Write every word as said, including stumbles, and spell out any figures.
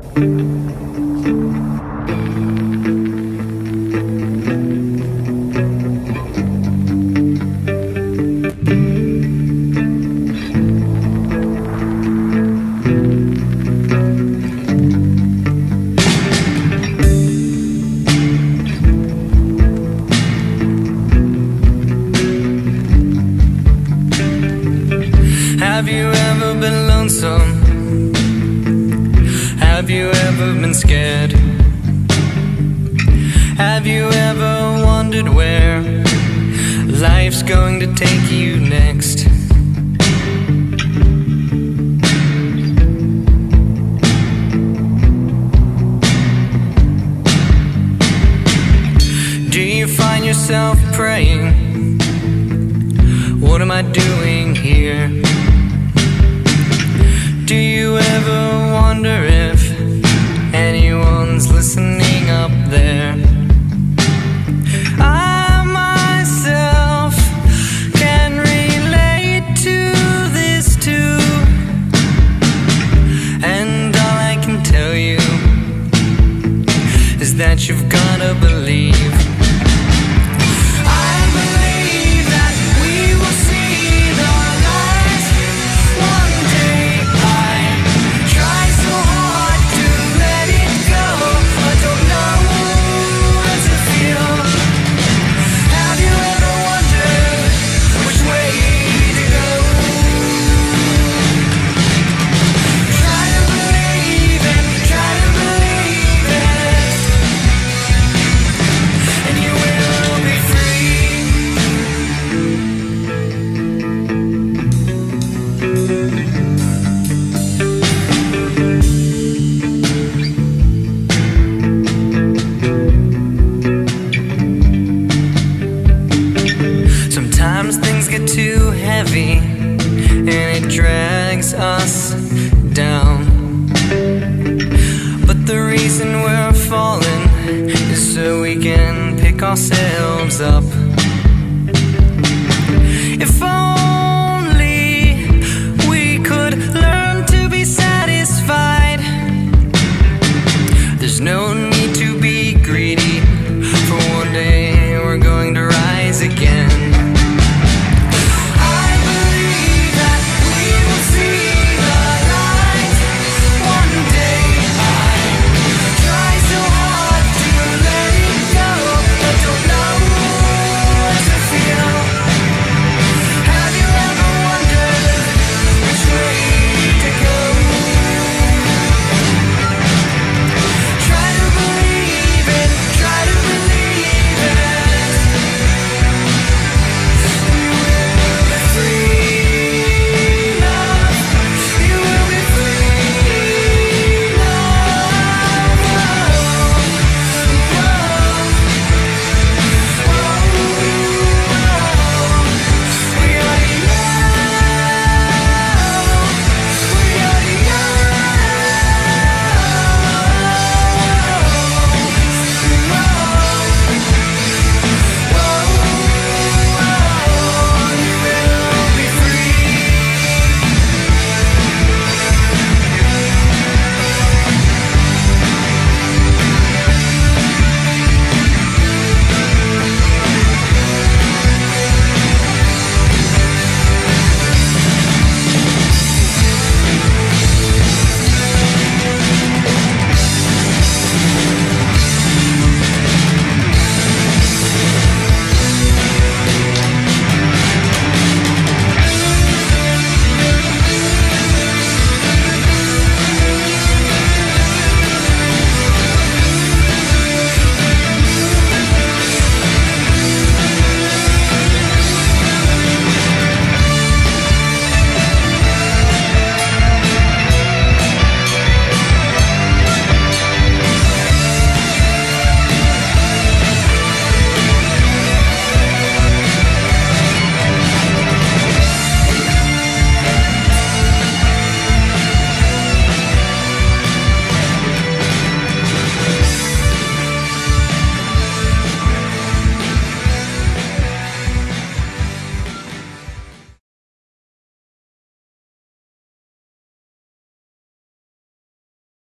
Have you ever been lonesome? Have you ever been scared? Have you ever wondered where life's going to take you next? Do you find yourself praying, what am I doing here? Do you ever wonder if anyone's listening up there? I myself can relate to this too, and all I can tell you is that you've gotta believe. Sometimes things get too heavy and it drags us down, but the reason we're falling is so we can pick ourselves up.